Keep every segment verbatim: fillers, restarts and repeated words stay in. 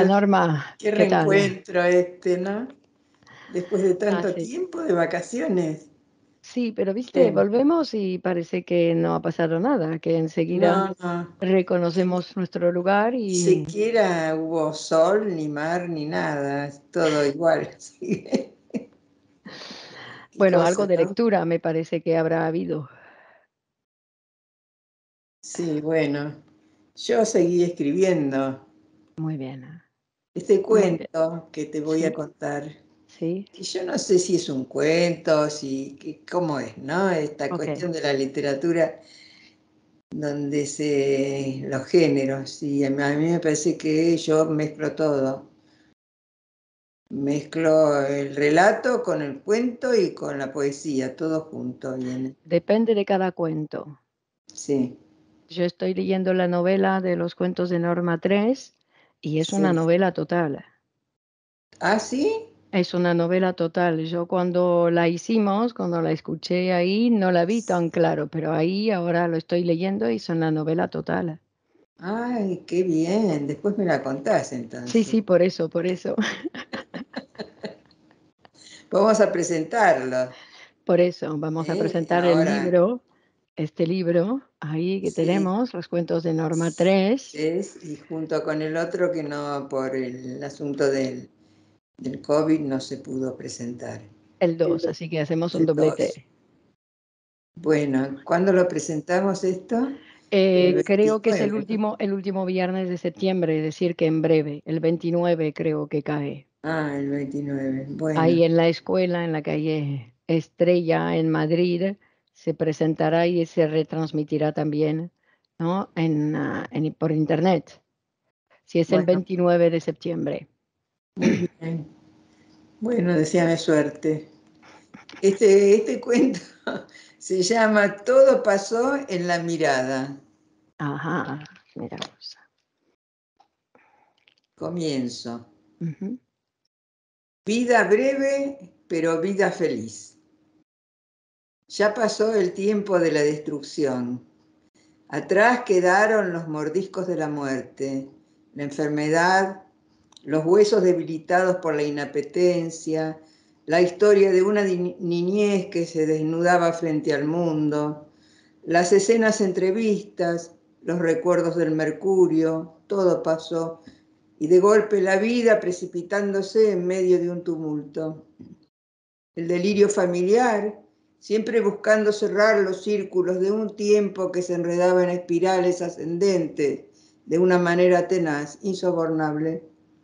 Norma, Qué ¿qué tal? reencuentro este, ¿no? Después de Ah, tanto sí. tiempo de vacaciones. Sí, pero viste, Sí. volvemos y parece que no ha pasado nada, que enseguida No, no. Si- reconocemos nuestro lugar y, siquiera hubo sol, ni mar, ni nada. Es todo igual. Sí. Qué bueno, algo cosa, de ¿no? lectura me parece que habrá habido. Sí, bueno. Yo seguí escribiendo Muy bien, este muy bien. cuento que te voy a Sí, contar. sí, Que yo no sé si es un cuento, si, que- cómo es, ¿no? Esta ok. cuestión de la literatura donde se los géneros, y a mí a mí me parece que yo mezclo todo. Mezclo el relato con el cuento y con la poesía, todo junto viene. Depende de cada cuento. Sí, Yo estoy leyendo la novela de los cuentos de Norma tres y es una sí. novela total. ¿Ah, sí? Es una novela total. Yo cuando la hicimos, cuando la escuché ahí, no la vi tan claro, pero ahí ahora lo estoy leyendo y es una novela total. Ay, qué bien. Después me la contás Sí, entonces. sí, por eso, por eso. Vamos a presentarlo. Por eso vamos a ¿Eh? presentar el Ahora, libro, este libro, ahí que sí. tenemos, Los cuentos de Norma tres, Es, y junto con el otro que no, por el asunto del, del COVID no se pudo presentar. el dos, así que hacemos un El dos. doblete. Bueno, ¿cuándo lo presentamos esto? El Eh, creo que es el veintinueve, ¿no? último, el último viernes de septiembre, es decir, que en breve, el veintinueve creo que cae. Ah, el veintinueve. Bueno, Ahí en la escuela, en la calle Estrella, en Madrid, se presentará y se retransmitirá también, ¿no? En, ah, en- por internet, si es el bueno, veintinueve de septiembre. muy bien. Bueno, deséame suerte. Este, este cuento se llama Todo pasó en la mirada. Ajá, mira vos. Comienzo. Ujú. Vida breve, pero vida feliz. Ya pasó el tiempo de la destrucción. Atrás quedaron los mordiscos de la muerte, la enfermedad, los huesos debilitados por la inapetencia, la historia de una niñez que se desnudaba frente al mundo, las escenas entrevistas, los recuerdos del mercurio, todo pasó, y de golpe la vida precipitándose en medio de un tumulto. El delirio familiar, siempre buscando cerrar los círculos de un tiempo que se enredaba en espirales ascendentes de una manera tenaz, insobornable.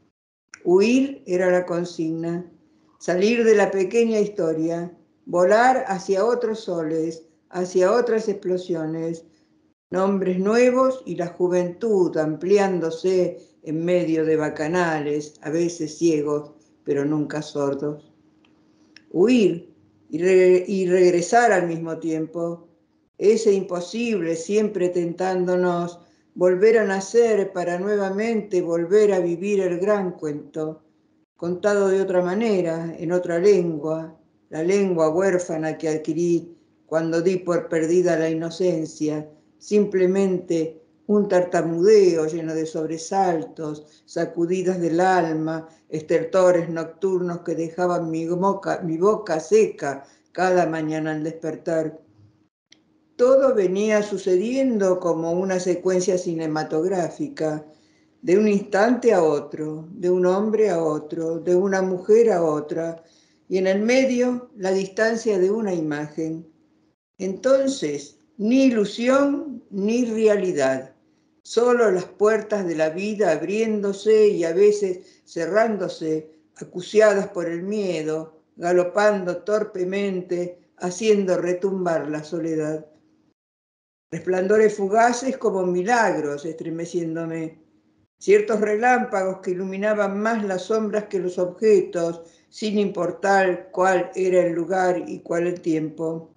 Huir era la consigna, salir de la pequeña historia, volar hacia otros soles, hacia otras explosiones, nombres nuevos y la juventud ampliándose en medio de bacanales, a veces ciegos, pero nunca sordos. Huir y, re y regresar al mismo tiempo, ese imposible siempre tentándonos volver a nacer para nuevamente volver a vivir el gran cuento, contado de otra manera, en otra lengua, la lengua huérfana que adquirí cuando di por perdida la inocencia, simplemente un tartamudeo lleno de sobresaltos, sacudidas del alma, estertores nocturnos que dejaban mi boca, mi boca seca cada mañana al despertar. Todo venía sucediendo como una secuencia cinematográfica, de un instante a otro, de un hombre a otro, de una mujer a otra, y en el medio la distancia de una imagen. Entonces, ni ilusión ni realidad, solo las puertas de la vida abriéndose y a veces cerrándose, acuciadas por el miedo, galopando torpemente, haciendo retumbar la soledad. Resplandores fugaces como milagros estremeciéndome, ciertos relámpagos que iluminaban más las sombras que los objetos, sin importar cuál era el lugar y cuál el tiempo.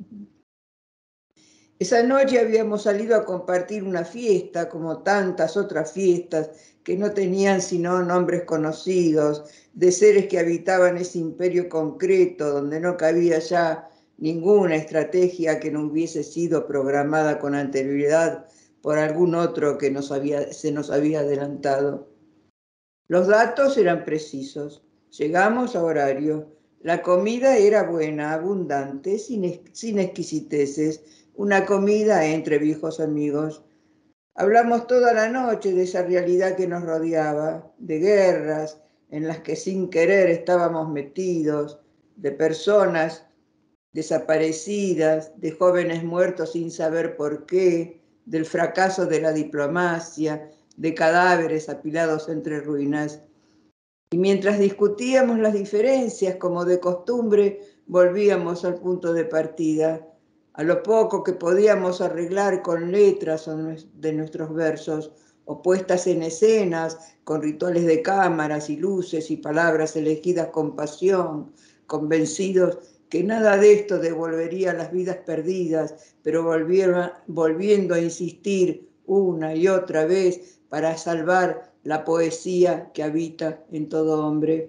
Esa noche habíamos salido a compartir una fiesta, como tantas otras fiestas que no tenían sino nombres conocidos, de seres que habitaban ese imperio concreto donde no cabía ya ninguna estrategia que no hubiese sido programada con anterioridad por algún otro que nos había, se nos había adelantado. Los datos eran precisos. Llegamos a horario. La comida era buena, abundante, sin, sin exquisiteces. Una comida entre viejos amigos. Hablamos toda la noche de esa realidad que nos rodeaba, de guerras en las que sin querer estábamos metidos, de personas desaparecidas, de jóvenes muertos sin saber por qué, del fracaso de la diplomacia, de cadáveres apilados entre ruinas. Y mientras discutíamos las diferencias, como de costumbre, volvíamos al punto de partida, a lo poco que podíamos arreglar con letras de nuestros versos, o puestas en escenas, con rituales de cámaras y luces y palabras elegidas con pasión, convencidos que nada de esto devolvería las vidas perdidas, pero volvieron, volviendo a insistir una y otra vez para salvar la poesía que habita en todo hombre.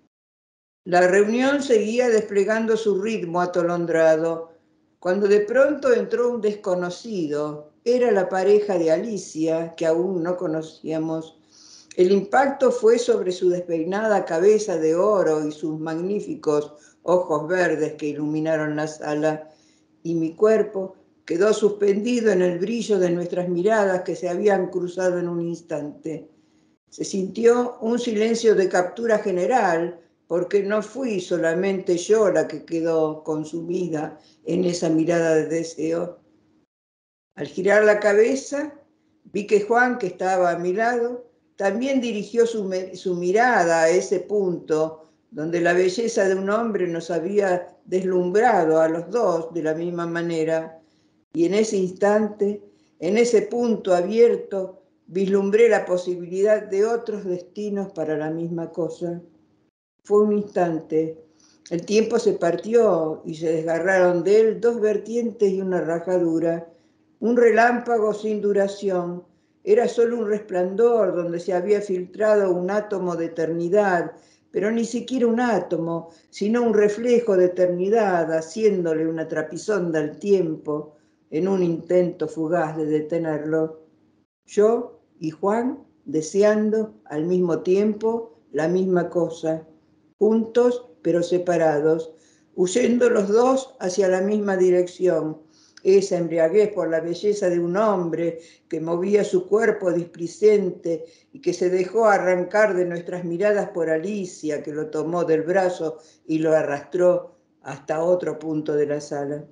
La reunión seguía desplegando su ritmo atolondrado, cuando de pronto entró un desconocido. Era la pareja de Alicia, que aún no conocíamos. El impacto fue sobre su despeinada cabeza de oro y sus magníficos ojos verdes que iluminaron la sala, y mi cuerpo quedó suspendido en el brillo de nuestras miradas que se habían cruzado en un instante. Se sintió un silencio de captura general, porque no fui solamente yo la que quedó consumida en esa mirada de deseo. Al girar la cabeza, vi que Juan, que estaba a mi lado, también dirigió su, su mirada a ese punto donde la belleza de un hombre nos había deslumbrado a los dos de la misma manera. Y en ese instante, en ese punto abierto, vislumbré la posibilidad de otros destinos para la misma cosa. Fue un instante. El tiempo se partió y se desgarraron de él dos vertientes y una rajadura. Un relámpago sin duración. Era solo un resplandor donde se había filtrado un átomo de eternidad, pero ni siquiera un átomo, sino un reflejo de eternidad, haciéndole una trapisonda al tiempo en un intento fugaz de detenerlo. Yo y Juan deseando al mismo tiempo la misma cosa, juntos pero separados, huyendo los dos hacia la misma dirección. Esa embriaguez por la belleza de un hombre que movía su cuerpo displicente y que se dejó arrancar de nuestras miradas por Alicia, que lo tomó del brazo y lo arrastró hasta otro punto de la sala.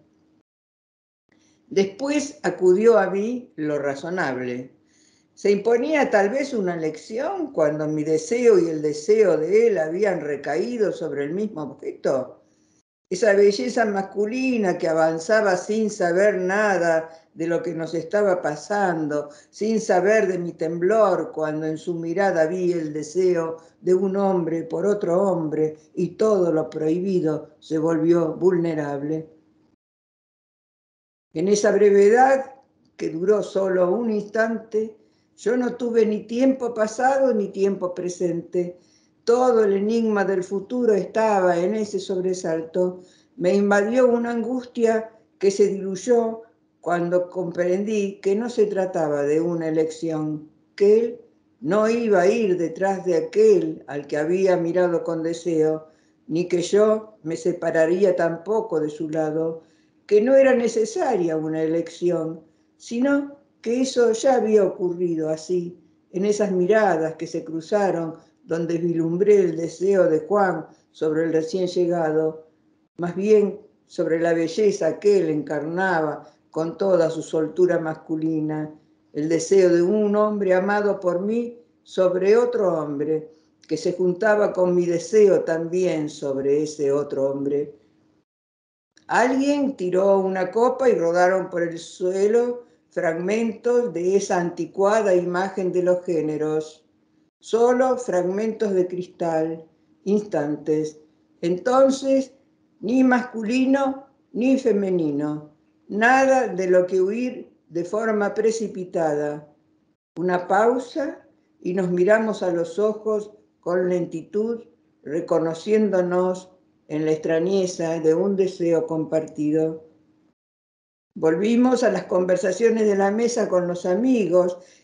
Después acudió a mí lo razonable. Se imponía tal vez una lección cuando mi deseo y el deseo de él habían recaído sobre el mismo objeto. Esa belleza masculina que avanzaba sin saber nada de lo que nos estaba pasando, sin saber de mi temblor cuando en su mirada vi el deseo de un hombre por otro hombre y todo lo prohibido se volvió vulnerable. En esa brevedad, que duró solo un instante, yo no tuve ni tiempo pasado ni tiempo presente. Todo el enigma del futuro estaba en ese sobresalto. Me invadió una angustia que se diluyó cuando comprendí que no se trataba de una elección, que él no iba a ir detrás de aquel al que había mirado con deseo, ni que yo me separaría tampoco de su lado, que no era necesaria una elección, sino que eso ya había ocurrido así, en esas miradas que se cruzaron donde vislumbré el deseo de Juan sobre el recién llegado, más bien sobre la belleza que él encarnaba con toda su soltura masculina, el deseo de un hombre amado por mí sobre otro hombre, que se juntaba con mi deseo también sobre ese otro hombre. Alguien tiró una copa y rodaron por el suelo fragmentos de esa anticuada imagen de los géneros. Solo fragmentos de cristal, instantes. Entonces, ni masculino ni femenino. Nada de lo que huir de forma precipitada. Una pausa y nos miramos a los ojos con lentitud, reconociéndonos en la extrañeza de un deseo compartido. Volvimos a las conversaciones de la mesa con los amigos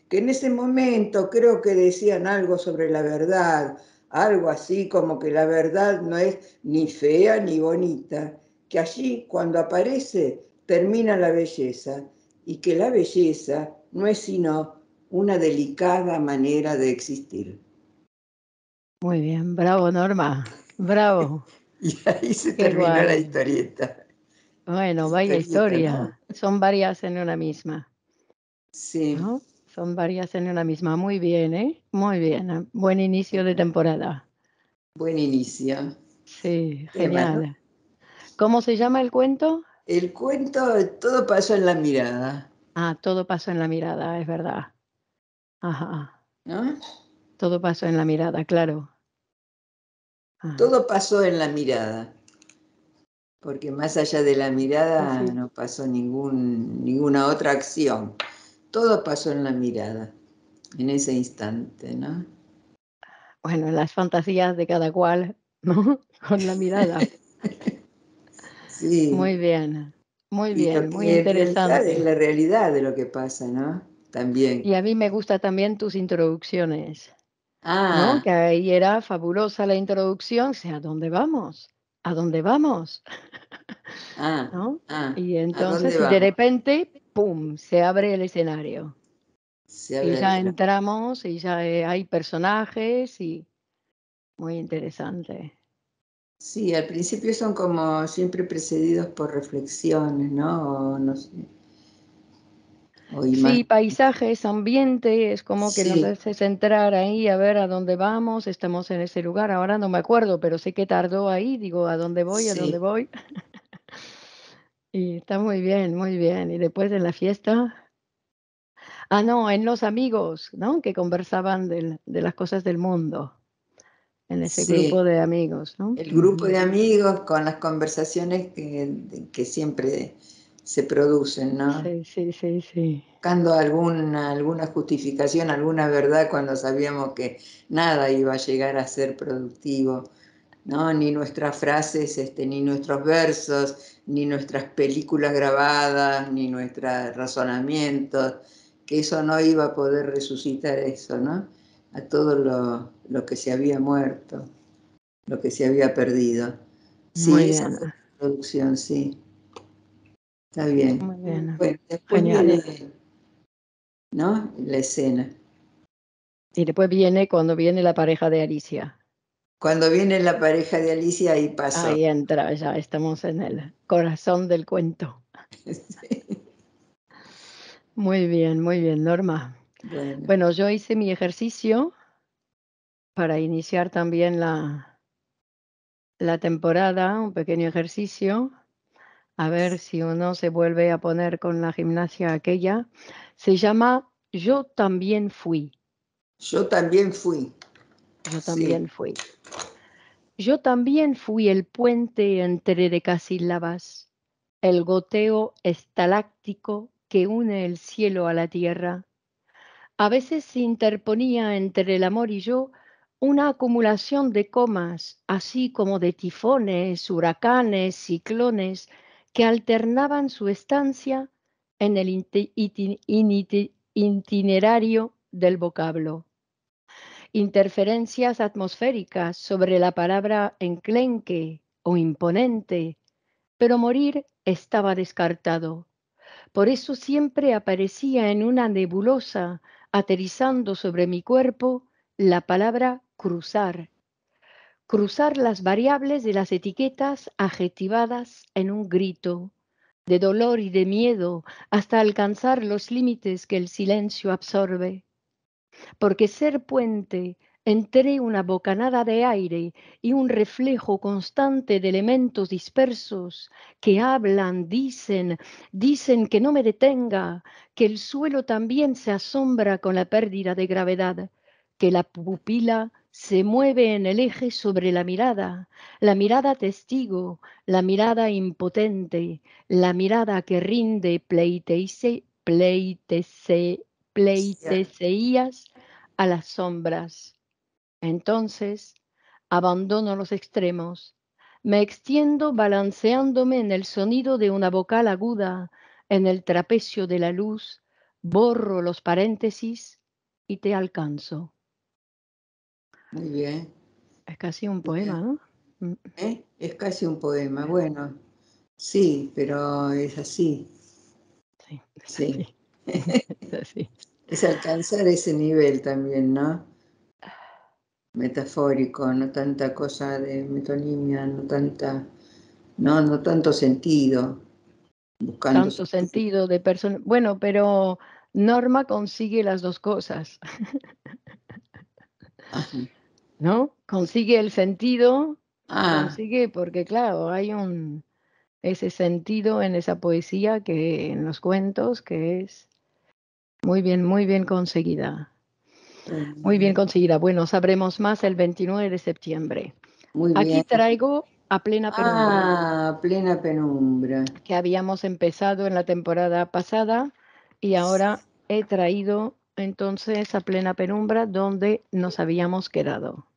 que en ese momento creo que decían algo sobre la verdad, algo así como que la verdad no es ni fea ni bonita, que allí cuando aparece termina la belleza y que la belleza no es sino una delicada manera de existir. Muy bien, bravo Norma, bravo, Y ahí se qué terminó la guay. historieta. Bueno, vaya Historieta, ¿no? historia. Son varias en una misma, Sí, ¿no? Son varias en una misma. Muy bien, ¿eh? Muy bien. ah, Buen inicio de temporada. buen inicio. Sí, Tema, ¿no? genial. ¿Cómo se llama el cuento? El cuento, todo pasó en la mirada, Ah, todo pasó en la mirada, es verdad. Ajá. ¿no? Todo pasó en la mirada, claro. Ajá. Todo pasó en la mirada, porque más allá de la Sí, mirada sí. no pasó ningún, ninguna otra acción. Todo pasó en la mirada, en ese instante, ¿no? Bueno, las fantasías de cada cual, ¿no? Con la mirada. Sí, Muy bien, muy y lo bien, muy que en realidad es interesante. la realidad de lo que pasa, ¿no? Y También. a mí me gustan también tus introducciones, ¿no? Ah, Que ahí era fabulosa la introducción, o sea, ¿a dónde vamos? ¿A dónde vamos? ah, ¿No? ah, Y ¿a dónde entonces, y de vamos? repente, ¡pum!, se abre el escenario. Se Y abre el ya telón. entramos y ya, eh, hay personajes y muy interesante. Sí, al principio son como siempre precedidos por reflexiones, ¿no? O no sé, o Sí, imágenes. paisajes, ambiente, es como que nos Sí, haces entrar ahí a ver a dónde vamos, estamos en ese lugar, ahora no me acuerdo, pero sé que tardó ahí, digo, ¿a dónde voy? ¿A dónde sí. voy? Y está muy bien, muy bien. Y después en la fiesta, ah, no, en Los Amigos, ¿no? Que conversaban del de las cosas del mundo, en ese grupo Sí, de amigos, ¿no? el grupo Ujú. de amigos con las conversaciones que, que siempre se producen, ¿no? Sí, sí, sí, sí. Buscando alguna, alguna justificación, alguna verdad cuando sabíamos que nada iba a llegar a ser productivo, ¿no? Ni nuestras frases, este, ni nuestros versos, ni nuestras películas grabadas, ni nuestros razonamientos, que eso no iba a poder resucitar eso, ¿no? A todo lo, lo que se había muerto, lo que se había perdido. Muy Sí, esa bien, fue la introducción, sí, está bien. muy bien. Bueno, después Genial. viene, ¿no? La escena. Y después viene cuando viene la pareja de Alicia. Cuando viene la pareja de Alicia, ahí pasó. Ahí entra, ya estamos en el corazón del cuento. Sí. Muy bien, muy bien, Norma. Bueno, Bueno, yo hice mi ejercicio para iniciar también la, la temporada, un pequeño ejercicio, a ver si uno se vuelve a poner con la gimnasia aquella. Se llama Yo también fui, yo también fui. yo Sí, también fui. Yo también fui el puente entre decasílabas, el goteo estaláctico que une el cielo a la tierra. A veces se interponía entre el amor y yo una acumulación de comas, así como de tifones, huracanes, ciclones, que alternaban su estancia en el inte- iti- initi- itinerario del vocablo. Interferencias atmosféricas sobre la palabra enclenque o imponente, pero morir estaba descartado. Por eso siempre aparecía en una nebulosa, aterrizando sobre mi cuerpo, la palabra cruzar. Cruzar las variables de las etiquetas adjetivadas en un grito, de dolor y de miedo, hasta alcanzar los límites que el silencio absorbe. Porque ser puente entre una bocanada de aire y un reflejo constante de elementos dispersos que hablan, dicen, dicen que no me detenga, que el suelo también se asombra con la pérdida de gravedad, que la pupila se mueve en el eje sobre la mirada, la mirada testigo, la mirada impotente, la mirada que rinde pleiteice, pleitece, sí, pleiteceías a las sombras. Entonces, abandono los extremos, me extiendo balanceándome en el sonido de una vocal aguda, en el trapecio de la luz, borro los paréntesis y te alcanzo. Muy bien. Es casi un Muy poema, bien. ¿no? Mm. ¿Eh? Es casi un poema. Bueno, sí, pero es así. Sí, es Sí. así. Es así. Es alcanzar ese nivel también, ¿no? Metafórico, no tanta cosa de metonimia, no tanta, no, no tanto sentido, buscando Tanto sentido. sentido de persona. Bueno, pero Norma consigue las dos cosas, Ajá. ¿no? Consigue el sentido, Ah, consigue porque, claro, hay un ese sentido en esa poesía que en los cuentos que es muy bien, muy bien conseguida. bueno, Muy bien conseguida. Bueno, sabremos más el veintinueve de septiembre. muy Aquí bien. traigo A plena penumbra, Ah, plena penumbra. que habíamos empezado en la temporada pasada y ahora he traído entonces A plena penumbra donde nos habíamos quedado.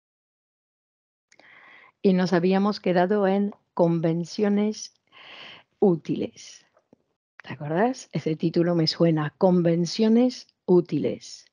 Y nos habíamos quedado en convenciones útiles. ¿Te acuerdas? Ese título me suena, convenciones útiles.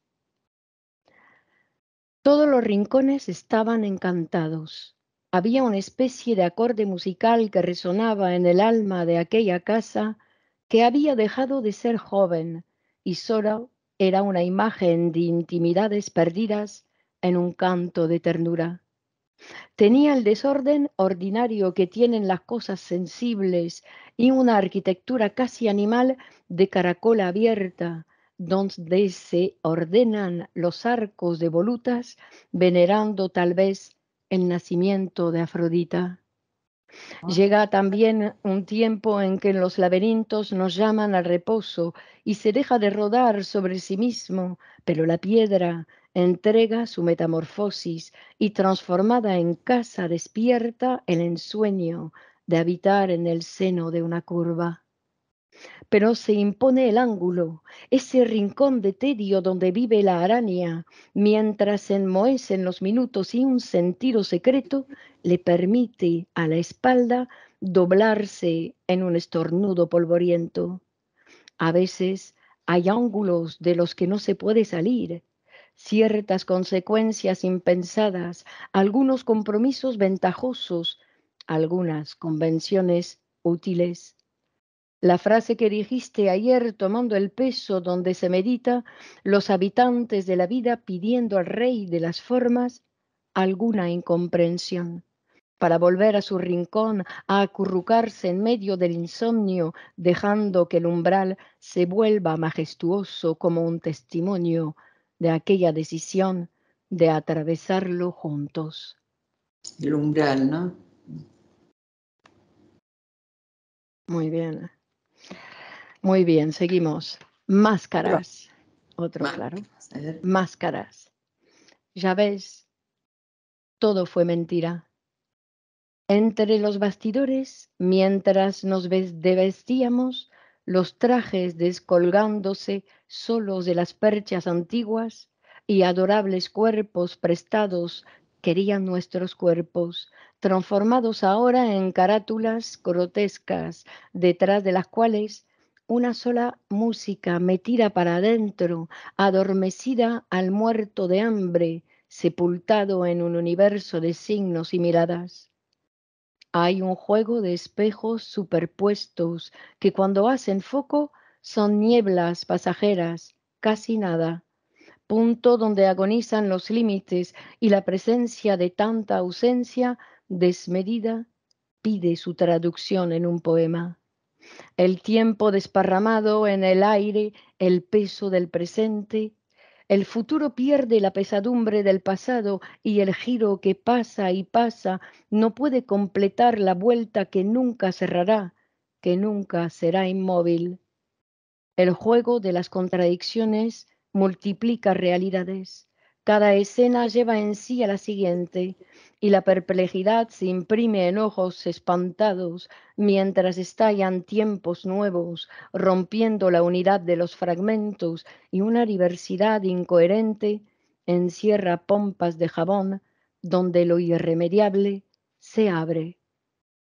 Todos los rincones estaban encantados. Había una especie de acorde musical que resonaba en el alma de aquella casa que había dejado de ser joven y solo era una imagen de intimidades perdidas en un canto de ternura. Tenía el desorden ordinario que tienen las cosas sensibles y una arquitectura casi animal de caracola abierta, donde se ordenan los arcos de volutas, venerando tal vez el nacimiento de Afrodita. Llega también un tiempo en que los laberintos nos llaman al reposo y se deja de rodar sobre sí mismo, pero la piedra entrega su metamorfosis y transformada en casa despierta el ensueño de habitar en el seno de una curva. Pero se impone el ángulo, ese rincón de tedio donde vive la araña, mientras se enmohecen los minutos y un sentido secreto le permite a la espalda doblarse en un estornudo polvoriento. A veces hay ángulos de los que no se puede salir, ciertas consecuencias impensadas, algunos compromisos ventajosos, algunas convenciones útiles. La frase que dijiste ayer tomando el peso donde se medita, los habitantes de la vida pidiendo al rey de las formas alguna incomprensión, para volver a su rincón, a acurrucarse en medio del insomnio, dejando que el umbral se vuelva majestuoso como un testimonio de aquella decisión de atravesarlo juntos. El umbral, ¿no? Muy bien, muy bien, seguimos. Otro, Máscaras, otro más. claro. A ver. Máscaras. Ya ves, todo fue mentira. Entre los bastidores, mientras nos ves- desvestíamos, los trajes descolgándose solos de las perchas antiguas y adorables cuerpos prestados querían nuestros cuerpos, transformados ahora en carátulas grotescas, detrás de las cuales una sola música metida para adentro, adormecida al muerto de hambre, sepultado en un universo de signos y miradas. Hay un juego de espejos superpuestos que cuando hacen foco son nieblas pasajeras, casi nada, punto donde agonizan los límites y la presencia de tanta ausencia desmedida pide su traducción en un poema. El tiempo desparramado en el aire, el peso del presente, el futuro pierde la pesadumbre del pasado y el giro que pasa y pasa no puede completar la vuelta que nunca cerrará, que nunca será inmóvil. El juego de las contradicciones multiplica realidades. Cada escena lleva en sí a la siguiente y la perplejidad se imprime en ojos espantados mientras estallan tiempos nuevos, rompiendo la unidad de los fragmentos y una diversidad incoherente encierra pompas de jabón donde lo irremediable se abre.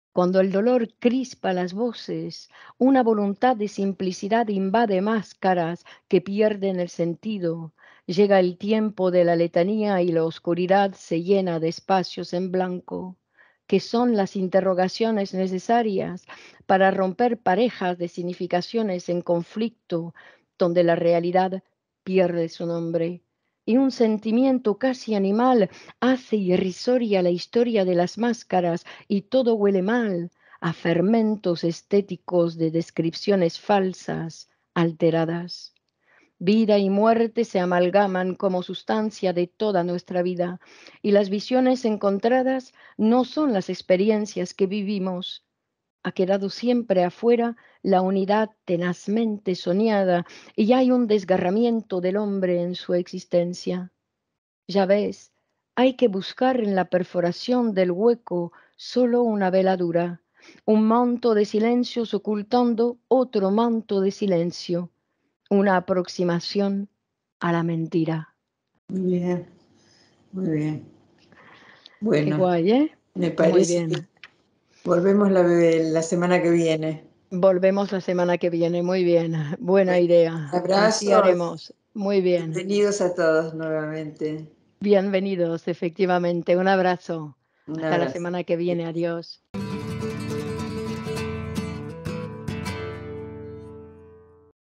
Cuando el dolor crispa las voces, una voluntad de simplicidad invade máscaras que pierden el sentido. Llega el tiempo de la letanía y la oscuridad se llena de espacios en blanco, que son las interrogaciones necesarias para romper parejas de significaciones en conflicto, donde la realidad pierde su nombre. Y un sentimiento casi animal hace irrisoria la historia de las máscaras y todo huele mal a fermentos estéticos de descripciones falsas, alteradas. Vida y muerte se amalgaman como sustancia de toda nuestra vida y las visiones encontradas no son las experiencias que vivimos. Ha quedado siempre afuera la unidad tenazmente soñada y hay un desgarramiento del hombre en su existencia. Ya ves, hay que buscar en la perforación del hueco solo una veladura, un manto de silencios ocultando otro manto de silencio, una aproximación a la mentira. Muy bien, muy bien. Qué Bueno, guay, ¿eh? me Muy parece que bien. volvemos la, la semana que viene. Volvemos la semana que viene. Muy bien. Buena Bueno, idea. Así abrazos. haremos. Muy bien. Bienvenidos a todos nuevamente. Bienvenidos, efectivamente. Un abrazo. Un Hasta la abrazo. semana que viene. Adiós.